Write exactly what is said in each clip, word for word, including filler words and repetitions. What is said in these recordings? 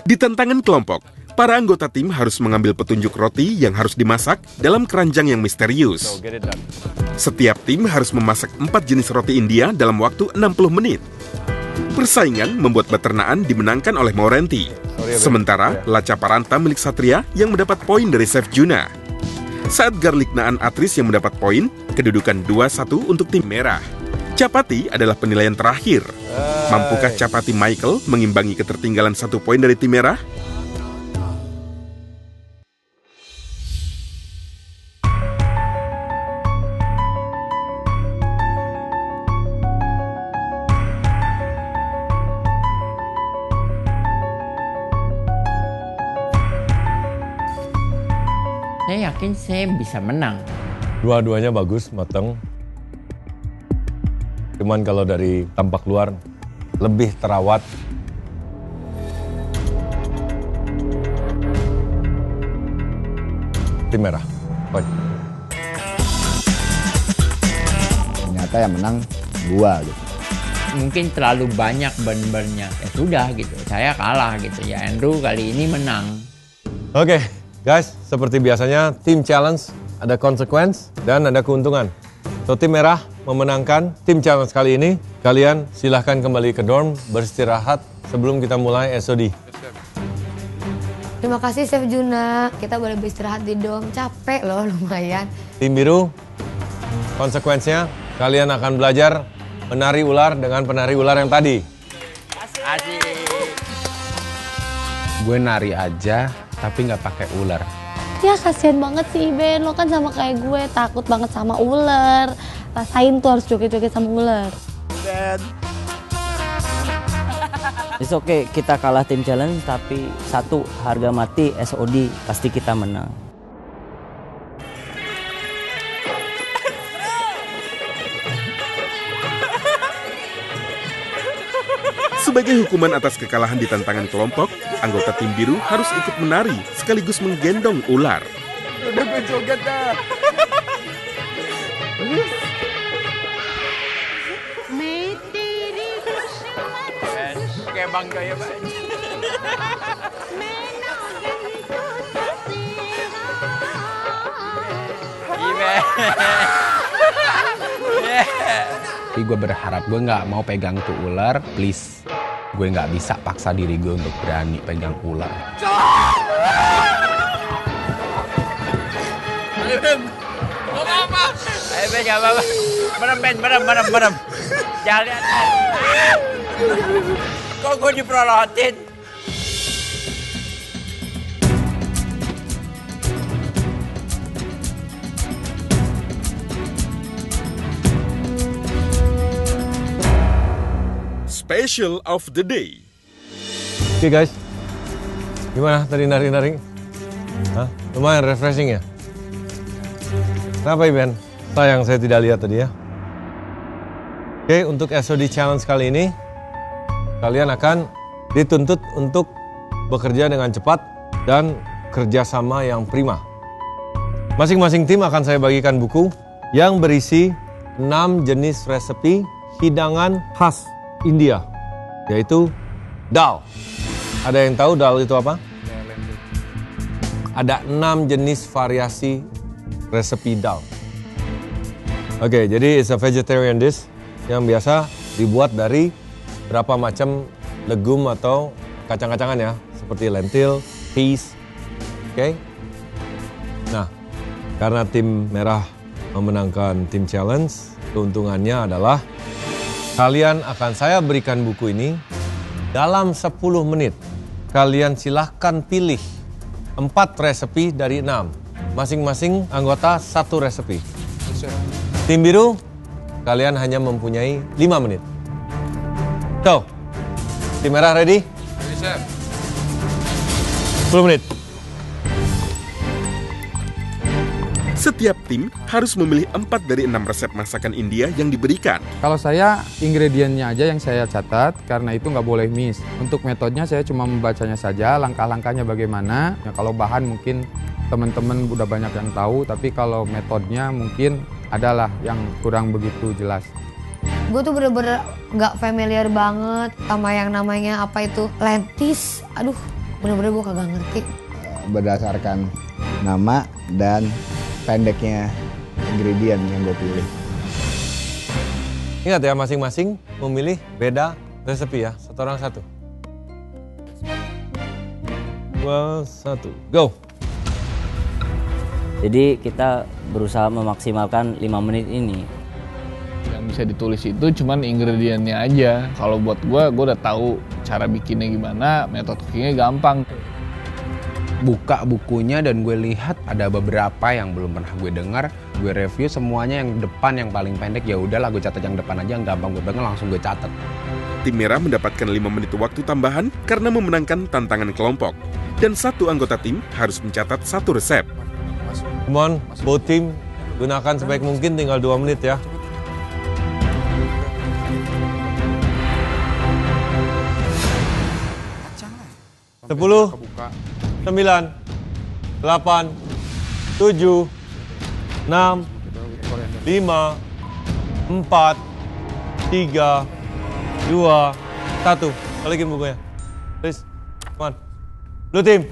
Di tantangan kelompok, para anggota tim harus mengambil petunjuk roti yang harus dimasak dalam keranjang yang misterius. Setiap tim harus memasak empat jenis roti India dalam waktu enam puluh menit. Persaingan membuat Baternaan dimenangkan oleh Maurenti. Sementara Laca Paranta milik Satria yang mendapat poin dari Chef Juna. Saat Garlic Naan Atris yang mendapat poin, kedudukan dua satu untuk tim merah. Capati adalah penilaian terakhir. Mampukah Capati Michael mengimbangi ketertinggalan satu poin dari tim merah? Saya yakin saya bisa menang. Dua-duanya bagus, matang. Cuman kalau dari tampak luar, lebih terawat. Tim merah. Poin. Ternyata yang menang gua gitu. Mungkin terlalu banyak ban-bannya. Ya sudah gitu, saya kalah gitu. Ya Andrew kali ini menang. Oke, guys, seperti biasanya tim challenge ada konsekuensi dan ada keuntungan. So tim merah memenangkan tim challenge kali ini. Kalian silahkan kembali ke dorm beristirahat sebelum kita mulai S O D. Terima kasih Chef Juna. Kita boleh beristirahat di dorm. Capek loh lumayan. Tim biru, konsekuensinya kalian akan belajar menari ular dengan penari ular yang tadi. Asik. Gue nari aja tapi nggak pakai ular. Ya kasihan banget sih Iben, lo kan sama kayak gue, takut banget sama ular. Rasain tuh harus joget-joget sama ular. It's okay, kita kalah tim challenge, tapi satu, harga mati S O D, pasti kita menang. Sebagai hukuman atas kekalahan di tantangan kelompok, anggota tim biru harus ikut menari sekaligus menggendong ular. Udah gue joget dah. Kayak bangga ya Pak. Tapi gue berharap gue nggak mau pegang tuh ular, please. Gue nggak bisa paksa diri gue untuk berani pegang ular. Ayo Ben, mau apa? Ayo Ben, nggak apa-apa. Merem Ben, merem, merem, merem. Jangan lihat. Kok gue diperolotin? Special of the day. Oke okay, guys, gimana tadi nari-nari? Hah? Lumayan refreshing ya? Kenapa Iben? Sayang saya tidak lihat tadi ya. Oke, okay, untuk S O D Challenge kali ini, kalian akan dituntut untuk bekerja dengan cepat dan kerjasama yang prima. Masing-masing tim akan saya bagikan buku yang berisi enam jenis resepi hidangan khas India, yaitu dal. Ada yang tahu dal itu apa? Ada enam jenis variasi resepi dal. Oke, okay, jadi it's a vegetarian dish yang biasa dibuat dari berapa macam legum atau kacang-kacangan ya, seperti lentil, peas. Oke. Okay? Nah, karena tim merah memenangkan tim challenge, keuntungannya adalah kalian akan saya berikan buku ini dalam sepuluh menit. Kalian silahkan pilih empat resepi dari enam. Masing-masing anggota satu resepi. Tim biru, kalian hanya mempunyai lima menit. So, tim merah ready? Ready, Chef. sepuluh menit. Setiap tim harus memilih empat dari enam resep masakan India yang diberikan. Kalau saya, ingredientnya aja yang saya catat, karena itu nggak boleh miss. Untuk metodenya saya cuma membacanya saja, langkah-langkahnya bagaimana. Ya, kalau bahan mungkin teman-teman udah banyak yang tahu, tapi kalau metodenya mungkin adalah yang kurang begitu jelas. Gue tuh bener-bener nggak familiar banget sama yang namanya apa itu lentis. Aduh, Bener-bener gue kagak ngerti. Berdasarkan nama dan pendeknya ingredient yang gue pilih. Ingat ya, masing-masing memilih beda resepi ya, satu orang satu. Dua, satu, go! Jadi kita berusaha memaksimalkan lima menit ini. Yang bisa ditulis itu cuman ingredientnya aja. Kalau buat gue, gue udah tahu cara bikinnya gimana, metode cookingnya gampang. Buka bukunya dan gue lihat ada beberapa yang belum pernah gue dengar. Gue review semuanya yang depan yang paling pendek, ya udahlah gue catat yang depan aja, yang gampang gue pegang langsung gue catat. Tim merah mendapatkan lima menit waktu tambahan karena memenangkan tantangan kelompok. Dan satu anggota tim harus mencatat satu resep. Come on, both team, gunakan sebaik mungkin, tinggal dua menit ya. Sepuluh, sembilan, delapan, tujuh, enam, lima, empat, tiga, dua, satu. Balikin bukunya. Please, come on. Blue team.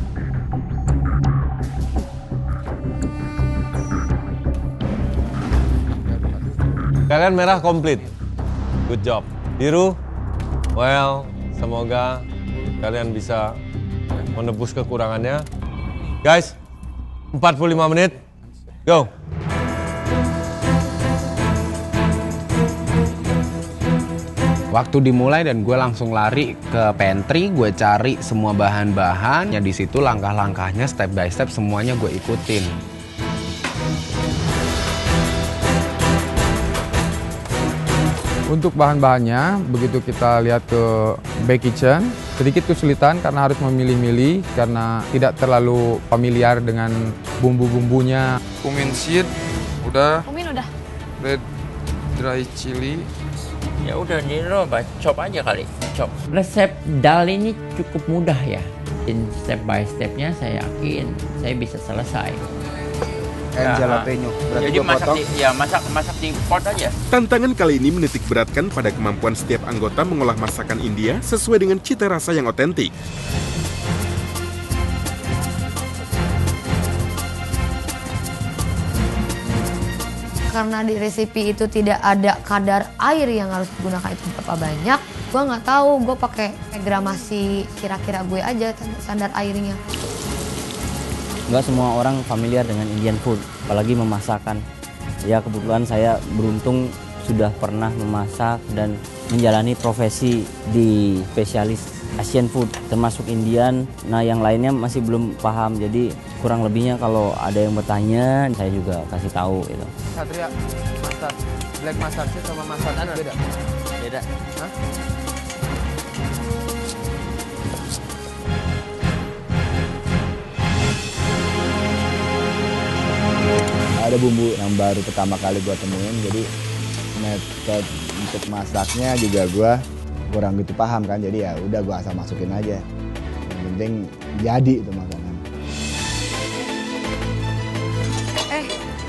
Kalian merah komplit. Good job. Biru, well, semoga kalian bisa menebus kekurangannya. Guys, empat puluh lima menit. Go. Waktu dimulai dan gue langsung lari ke pantry, gue cari semua bahan-bahan. Ya di situ langkah-langkahnya step by step semuanya gue ikutin. Untuk bahan-bahannya, begitu kita lihat ke back kitchen, sedikit kesulitan karena harus memilih-milih karena tidak terlalu familiar dengan bumbu-bumbunya. Cumin seed, udah. Cumin udah. Red dry chili. Ya udah di apa, chop aja kali, chop. Resep dal ini cukup mudah ya. Dan step by stepnya saya yakin saya bisa selesai. And jalapeno. Berarti Jadi gua masak potong. di, ya masak masak di pot aja. Tantangan kali ini menitik beratkan pada kemampuan setiap anggota mengolah masakan India sesuai dengan cita rasa yang otentik. Karena di resepi itu tidak ada kadar air yang harus digunakan itu berapa banyak, gue nggak tahu. Gue pakai gramasi kira-kira gue aja standar airnya. Nggak semua orang familiar dengan Indian food, apalagi memasakkan. Ya kebetulan saya beruntung sudah pernah memasak dan menjalani profesi di spesialis Asian food, termasuk Indian. Nah yang lainnya masih belum paham, jadi kurang lebihnya kalau ada yang bertanya, saya juga kasih tahu gitu. Satria, masak black massage sama masak beda? Beda. Hah? Ada bumbu yang baru pertama kali gue temuin, jadi metode untuk masaknya juga gue kurang gitu paham kan, jadi ya udah gue asal masukin aja. Yang penting jadi itu makanan. Eh,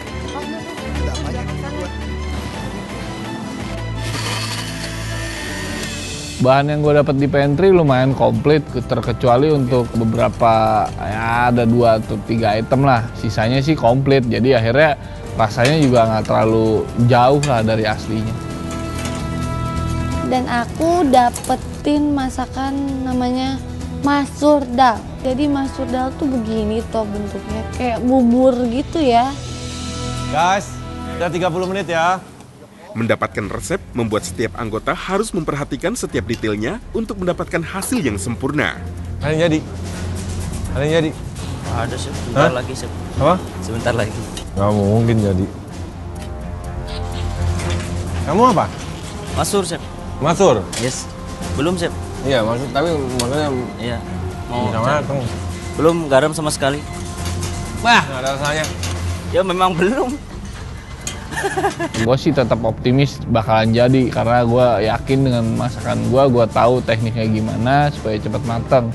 Bahan yang gue dapat di pantry lumayan komplit, terkecuali untuk beberapa, ya ada dua atau tiga item lah. Sisanya sih komplit, jadi akhirnya rasanya juga nggak terlalu jauh lah dari aslinya. Dan aku dapetin masakan namanya masur dal. Jadi masur dal tuh begini toh bentuknya, kayak bubur gitu ya. Guys, udah tiga puluh menit ya. Mendapatkan resep membuat setiap anggota harus memperhatikan setiap detailnya untuk mendapatkan hasil yang sempurna. Ada yang jadi? Ada yang jadi? Ada sih, sebentar Hah? lagi sih. Apa? Sebentar lagi. Nggak mungkin jadi. Kamu apa? Masur, Chef. Masur? Yes. Belum, Chef. Iya, maksud tapi makanya Iya. Mau bisa Chef. mateng. Belum garam sama sekali. Wah, nggak ada rasanya. Ya memang belum. Gue sih tetap optimis bakalan jadi, karena gue yakin dengan masakan gue, gue tahu tekniknya gimana supaya cepat matang.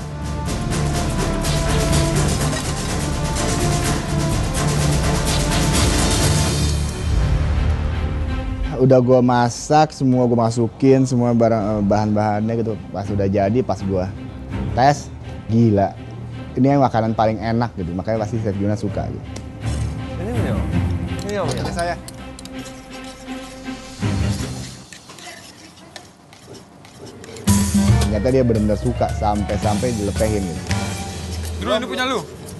Udah gue masak, semua gue masukin, semua barang bahan-bahannya gitu. Pas udah jadi, pas gue tes, gila. Ini yang makanan paling enak gitu, makanya pasti Chef Juna suka gitu. Ini ini om. Ini om. Ini saya. Ternyata dia benar-benar suka sampai-sampai dilepehin gitu. Dulu ini punya lu.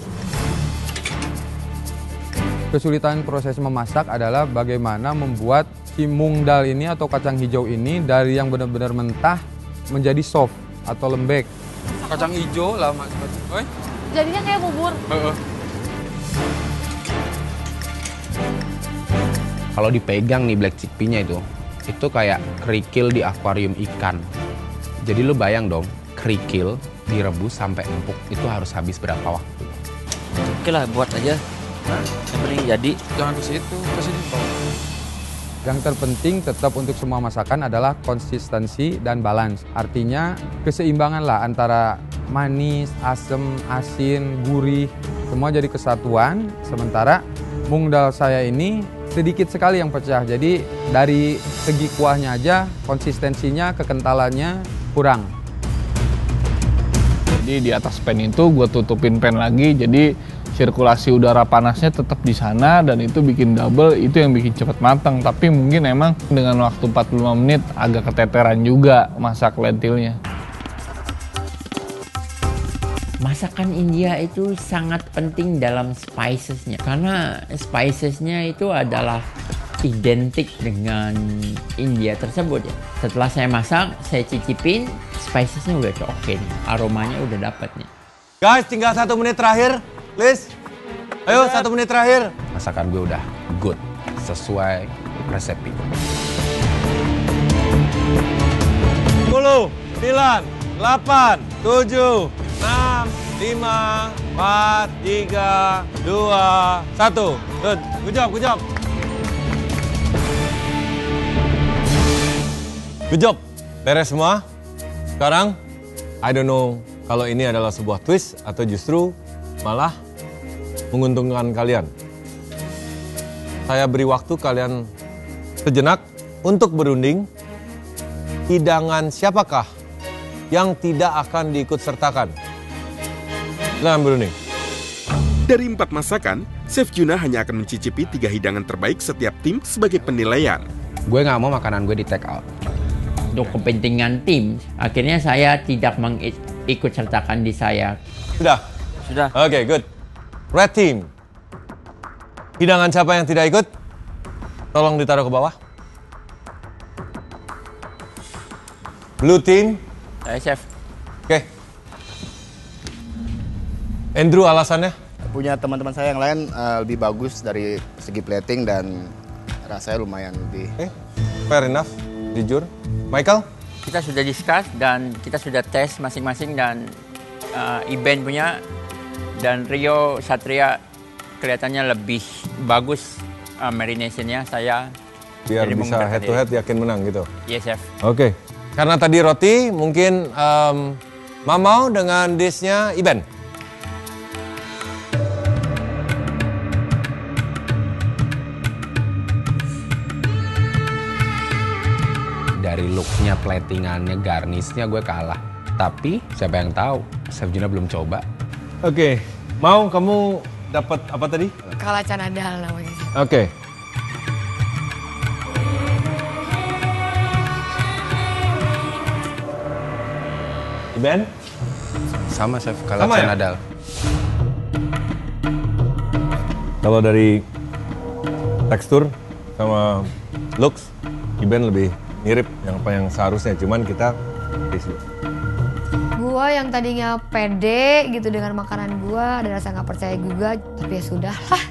Kesulitan proses memasak adalah bagaimana membuat si mung dal ini atau kacang hijau ini dari yang benar-benar mentah menjadi soft atau lembek. Kacang hijau lama sekali. Oi. Jadinya kayak bubur. Heeh. Kalau dipegang nih black chickpea-nya itu, itu kayak kerikil di akuarium ikan. Jadi lu bayang dong, kerikil direbus sampai empuk itu harus habis berapa waktu? Oke lah, buat aja. Nah, yang penting jadi. Jangan ke situ, ke sini. Yang terpenting tetap untuk semua masakan adalah konsistensi dan balance. Artinya keseimbangan lah antara manis, asam, asin, gurih, semua jadi kesatuan. Sementara mung dal saya ini sedikit sekali yang pecah. Jadi dari segi kuahnya aja, konsistensinya, kekentalannya kurang. Jadi di atas pan itu gue tutupin pan lagi, jadi sirkulasi udara panasnya tetap di sana dan itu bikin double, itu yang bikin cepat matang. Tapi mungkin emang dengan waktu empat puluh lima menit agak keteteran juga masak lentilnya. Masakan India itu sangat penting dalam spicesnya. Karena spicesnya itu adalah identik dengan India tersebut ya. Setelah saya masak, saya cicipin, spicesnya udah oke nih. Aromanya udah dapet nih. Guys, tinggal satu menit terakhir. Please. Ayo, satu menit terakhir. Masakan gue udah good, sesuai resepi. sepuluh, sembilan, delapan, tujuh, enam, lima, empat, tiga, dua, satu. Good, good job, good job. Good job. Beres semua. Sekarang, I don't know kalau ini adalah sebuah twist atau justru malah menguntungkan kalian. Saya beri waktu kalian sejenak untuk berunding. Hidangan siapakah yang tidak akan diikut sertakan? Silakan berunding. Dari empat masakan, Chef Juna hanya akan mencicipi tiga hidangan terbaik setiap tim sebagai penilaian. Gue nggak mau makanan gue di take out. Untuk kepentingan tim, akhirnya saya tidak mengikut sertakan di saya. Sudah? Sudah. Oke, okay, good. Red team. Hidangan siapa yang tidak ikut? Tolong ditaruh ke bawah. Blue team. Saya chef. Oke. Okay. Andrew, alasannya? Punya teman-teman saya yang lain uh, lebih bagus dari segi plating dan rasanya lumayan lebih. Oke, okay. Fair enough, jujur. Michael? Kita sudah discuss dan kita sudah tes masing-masing dan uh, Iben punya dan Rio Satria kelihatannya lebih bagus uh, marinationnya. Saya biar bisa head to head yakin menang gitu. Yes, chef. Oke. Okay. Karena tadi roti, mungkin um, Mamau dengan dishnya Iben. Dari looknya, platingannya, garnishnya gue kalah. Tapi siapa yang tahu? Chef Juna belum coba. Oke, okay. Mau kamu dapat apa tadi? Kala chana dal namanya. Oke. Okay. Iben? Sama chef, kala Sama chana ya? dal. Kalau dari tekstur sama looks, Iben lebih mirip yang apa yang seharusnya, cuman kita taste. Gua yang tadinya pede gitu dengan makanan gua, ada rasa nggak percaya juga, tapi ya sudah lah.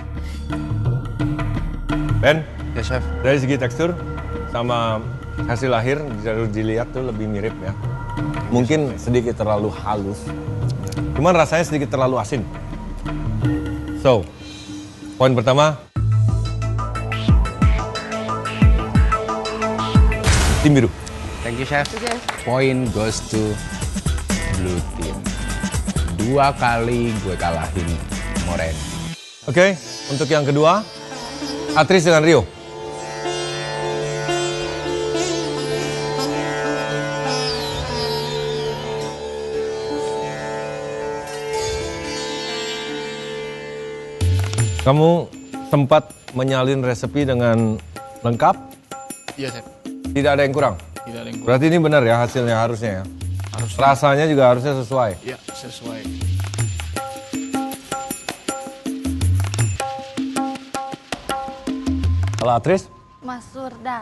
Ben, ya chef. Dari segi tekstur sama hasil akhir harus dilihat tuh lebih mirip ya. Mungkin sedikit terlalu halus, cuman rasanya sedikit terlalu asin. So, poin pertama. Tim biru. Thank you, chef. Point goes to blue team. Dua kali gue kalahin Moren. Oke, okay, untuk yang kedua, Atris dengan Rio. Kamu sempat menyalin resepi dengan lengkap? Iya, Chef. Tidak ada yang kurang? Tidak ada yang kurang. Berarti ini benar ya hasilnya harusnya ya? Harusnya. Rasanya juga harusnya sesuai? Iya, sesuai. Kalau Atris? Masur dal.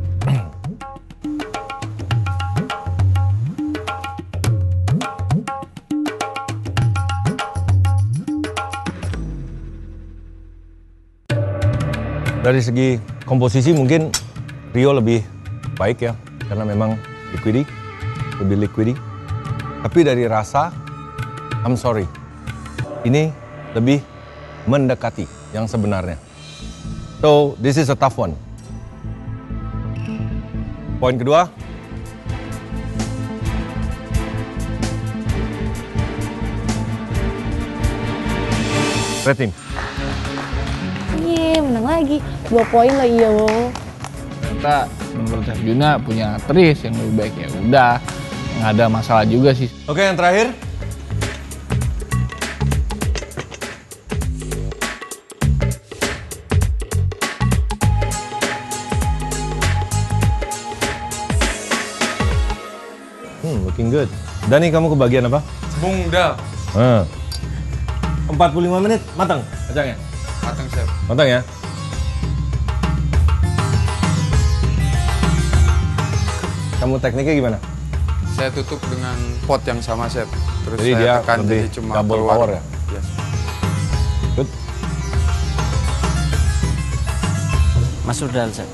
Dari segi komposisi mungkin Rio lebih baik ya, karena memang liquidi, lebih liquidi. Tapi dari rasa, I'm sorry, ini lebih mendekati yang sebenarnya. So, this is a tough one. Poin kedua. Rating. Iya, menang lagi. Dua poin lah iya loh. Ternyata menurut Chef Juna punya Tris yang lebih baik, ya udah, nggak ada masalah juga sih. Oke, yang terakhir. Hmm, looking good. Dani, kamu kebagian apa? Bungdal. Hmm. empat puluh lima menit matang kacangnya. Matang, Chef. Matang ya. Kamu tekniknya gimana? Saya tutup dengan pot yang sama, Chef. Terus Jadi saya dia tekan lebih jadi cuma double keluar. power ya? Yes. Good. Masur dal, Chef.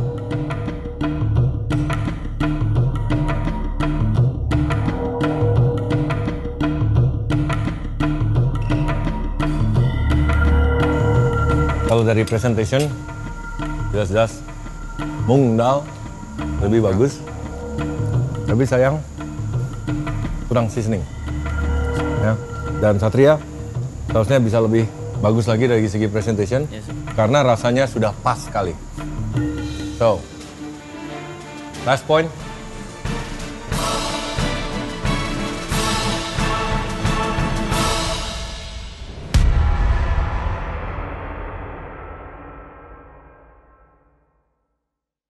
Kalau dari presentation, jelas-jelas Mung Dal lebih bagus. Tapi sayang, kurang seasoning. Ya. Dan Satria seharusnya bisa lebih bagus lagi dari segi presentation. Yes, sir. Karena rasanya sudah pas sekali. So, last point.